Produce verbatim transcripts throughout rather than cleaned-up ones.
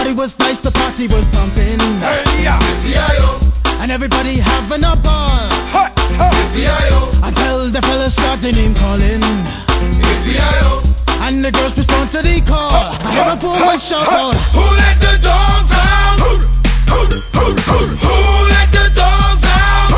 party was nice, the party was pumping. Hey, yeah. And everybody having a ball. Hey, hey. Until the fellas started name calling. And the girls respond to the call. I have a woman shout out, who let the dogs out? Who let the dogs out?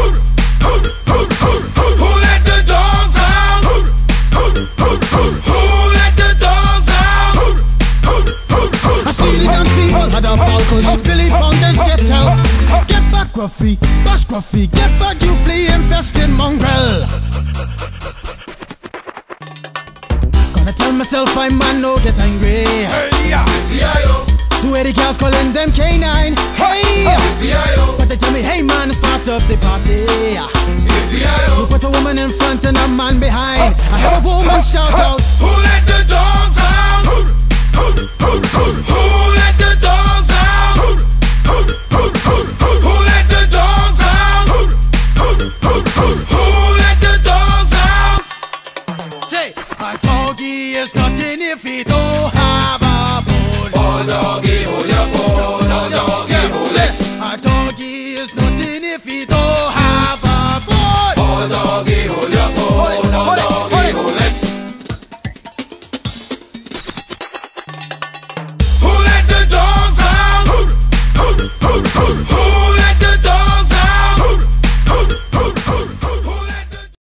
Who let the dogs out? Who let the dogs out? I see the young people had a ball push. Billy Fountains get out. Get back, Gruffy, bash Gruffy. Get back, you flea infested mongrel. Gonna tell myself I man no get angry. Hey, yeah. Two eighty cows calling them K nine. Hey, but they tell me, hey man, it's part of the party. You put a woman in front and a man behind. I have a woman shout out, who let the dogs out? Who let the dogs out? Who let the dogs out? Who let the dogs out? say, a doggy is nothing if he don't have a bone. Oh doggy, hold your bone. Oh doggy, hold it. A doggy is nothing if he don't have a bone. Oh doggy, hold